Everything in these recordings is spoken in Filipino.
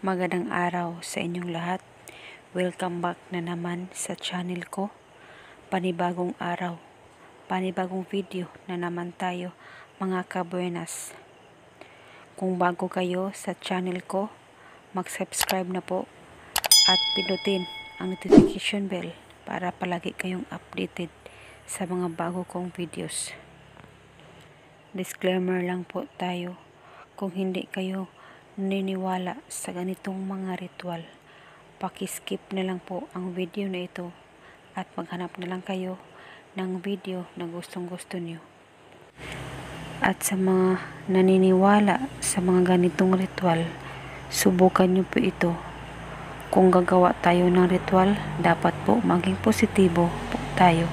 Magandang araw sa inyong lahat. Welcome back na naman sa channel ko. Panibagong araw, panibagong video na naman tayo mga kabuenas. Kung bago kayo sa channel ko, mag-subscribe na po at pindutin ang notification bell para palagi kayong updated sa mga bago kong videos. Disclaimer lang po tayo, kung hindi kayo naniniwala sa ganitong mga ritual, pakiskip na lang po ang video na ito at maghanap na lang kayo ng video na gustong gusto nyo. At sa mga naniniwala sa mga ganitong ritual, subukan nyo po ito. Kung gagawa tayo ng ritual, dapat po maging positibo po tayo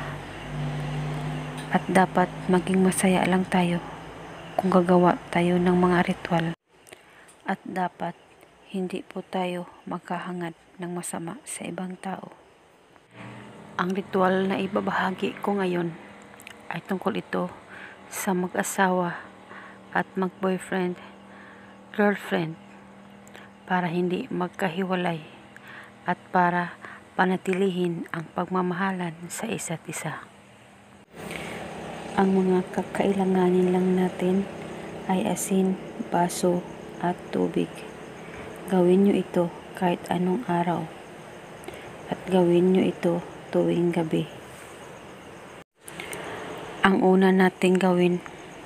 at dapat maging masaya lang tayo kung gagawa tayo ng mga ritual. At dapat hindi po tayo magkahangad ng masama sa ibang tao. Ang ritual na ibabahagi ko ngayon ay tungkol ito sa mag-asawa at mag-boyfriend, girlfriend, para hindi magkahiwalay at para panatilihin ang pagmamahalan sa isa't isa. Ang mga kakailanganin lang natin ay asin, baso, at tubig. Gawin nyo ito kahit anong araw at gawin nyo ito tuwing gabi. Ang una nating gawin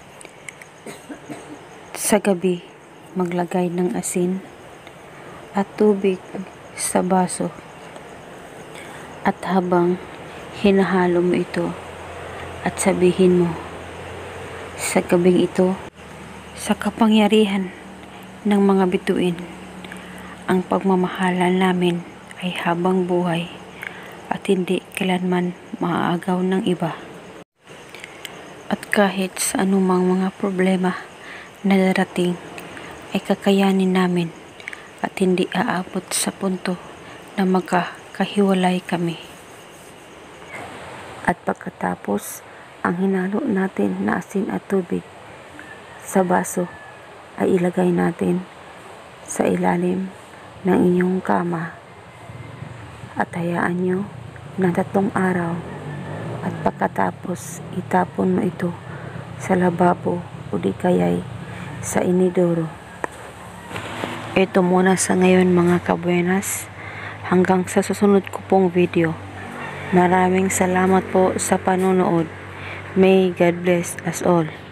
sa gabi, maglagay ng asin at tubig sa baso, at habang hinahalo mo ito at sabihin mo, sa gabing ito, sa kapangyarihan ng mga bituin, ang pagmamahalan namin ay habang buhay at hindi kailanman maaagaw ng iba. At kahit sa anumang mga problema na darating ay kakayanin namin at hindi aabot sa punto na magkakahiwalay kami. At pagkatapos, ang hinalo natin na asin at tubig sa baso ay ilagay natin sa ilalim ng inyong kama at hayaan nyo ng 3 araw, at pagkatapos itapon mo ito sa lababo o di kaya'y sa inidoro. Ito muna sa ngayon mga kabuenas, hanggang sa susunod ko pong video. Maraming salamat po sa panonood. May God bless us all.